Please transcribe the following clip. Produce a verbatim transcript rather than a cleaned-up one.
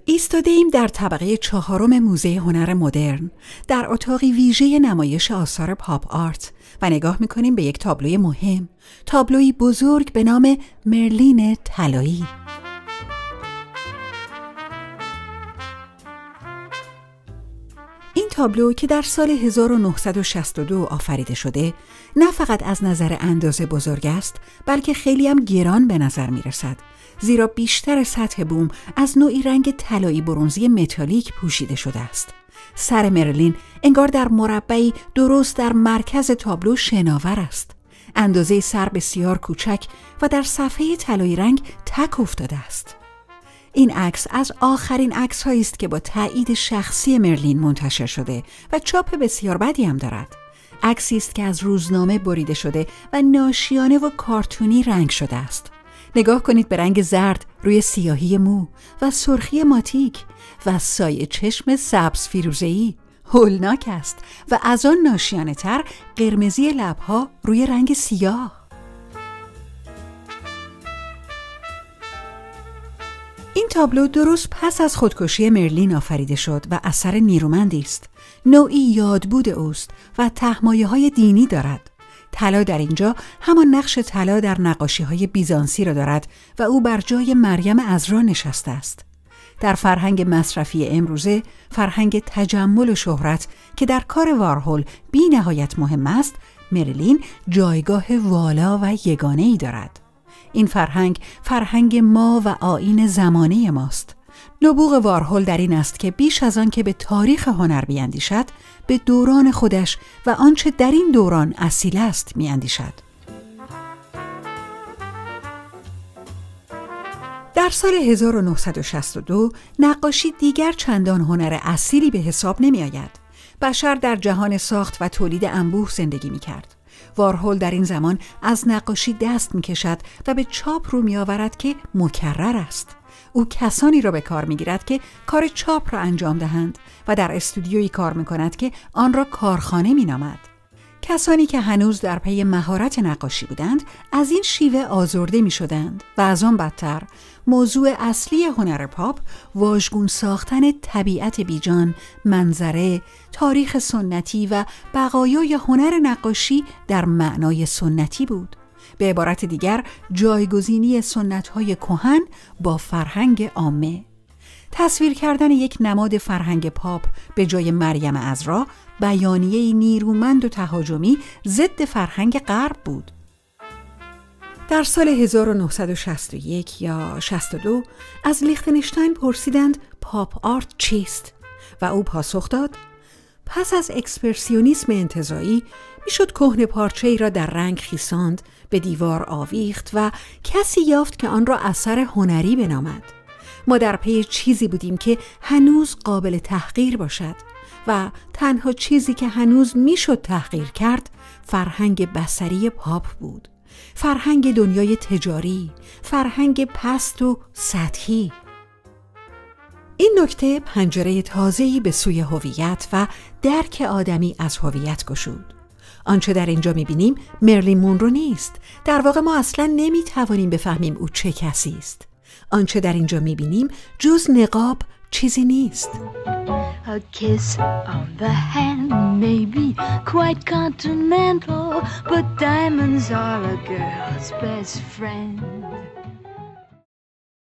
ایستاده‌ایم در طبقه چهارم موزه هنر مدرن در اتاقی ویژه نمایش آثار پاپ آرت و نگاه می‌کنیم به یک تابلوی مهم، تابلوی بزرگ به نام مرلین طلایی. این تابلو که در سال هزار و نهصد و شصت و دو آفریده شده، نه فقط از نظر اندازه بزرگ است، بلکه خیلی هم گران به نظر می‌رسد، زیرا بیشتر سطح بوم از نوعی رنگ طلایی برنزی متالیک پوشیده شده است. سر مرلین انگار در مربعی درست در مرکز تابلو شناور است. اندازه سر بسیار کوچک و در صفحه طلایی رنگ تک افتاده است. این عکس از آخرین عکس‌هایی است که با تایید شخصی مرلین منتشر شده و چاپ بسیار بدی هم دارد. عکسی است که از روزنامه بریده شده و ناشیانه و کارتونی رنگ شده است. نگاه کنید به رنگ زرد روی سیاهی مو و سرخی ماتیک و سایه چشم سبز فیروزه‌ای. هولناک است و از آن ناشیانه تر قرمزی لب‌ها روی رنگ سیاه. این تابلو درست پس از خودکشی مرلین آفریده شد و اثر نیرومندی است. نوعی یادبود اوست و طرح‌مایه‌های دینی دارد. طلا در اینجا همان نقش طلا در نقاشی‌های بیزانسی را دارد و او بر جای مریم عذرا نشسته است. در فرهنگ مصرفی امروزه، فرهنگ تجمل و شهرت که در کار وارهول بی نهایت مهم است، مرلین جایگاه والا و یگانه‌ای دارد. این فرهنگ فرهنگ ما و آیین زمانه ماست. نبوغ وارهول در این است که بیش از آن که به تاریخ هنر بیندیشد، به دوران خودش و آنچه در این دوران اصیل است میاندیشد. در سال هزار و نهصد و شصت و دو نقاشی دیگر چندان هنر اصیلی به حساب نمی آید. بشر در جهان ساخت و تولید انبوه زندگی می کرد. وارهول در این زمان از نقاشی دست می کشد و به چاپ رو می آورد که مکرر است. او کسانی را به کار می گیرد که کار چاپ را انجام دهند و در استودیویی کار می کند که آن را کارخانه می نامد. کسانی که هنوز در پی مهارت نقاشی بودند از این شیوه آزرده می شدند و از آن بدتر موضوع اصلی هنر پاپ واژگون ساختن طبیعت بیجان، منظره، تاریخ سنتی و بقایای هنر نقاشی در معنای سنتی بود. به عبارت دیگر جایگزینی سنت‌های کهن با فرهنگ عامه. تصویر کردن یک نماد فرهنگ پاپ به جای مریم عذرا بیانیه‌ای نیرومند و تهاجمی ضد فرهنگ غرب بود. در سال هزار و نهصد و شصت و یک یا شصت و دو از لیختنشتاین پرسیدند پاپ آرت چیست؟ و او پاسخ داد: پس از اکسپرسیونیسم انتزاعی میشد کهنه پارچه‌ای را در رنگ خیساند، به دیوار آویخت و کسی یافت که آن را اثر هنری بنامد. ما در پی چیزی بودیم که هنوز قابل تحقیر باشد و تنها چیزی که هنوز میشد تحقیر کرد فرهنگ بصری پاپ بود. فرهنگ دنیای تجاری، فرهنگ پست و سطحی. این نکته پنجره تازه‌ای به سوی هویت و درک آدمی از هویت گشود. آنچه در اینجا می‌بینیم مرلین مونرو نیست. در واقع ما اصلاً نمی‌توانیم بفهمیم او چه کسی است. آنچه در اینجا می‌بینیم جز نقاب چیزی نیست. A kiss on the hand may be quite continental, but diamonds are a girl's best friend.